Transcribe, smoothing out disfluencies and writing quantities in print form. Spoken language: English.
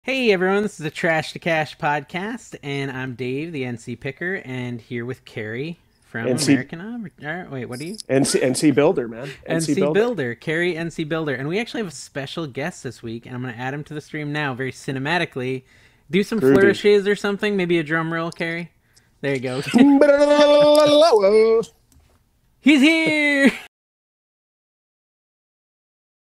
Hey everyone, this is the Trash to Cash podcast, and I'm Dave, the NC Picker, and here with Carrie from NC American. Wait, what are you? NC Builder, man. NC NC Builder. Builder, Carrie NC Builder, and we actually have a special guest this week, and I'm going to add him to the stream now, very cinematically. Do some Groovy. flourishes or something, maybe a drum roll, Carrie. There you go. He's here.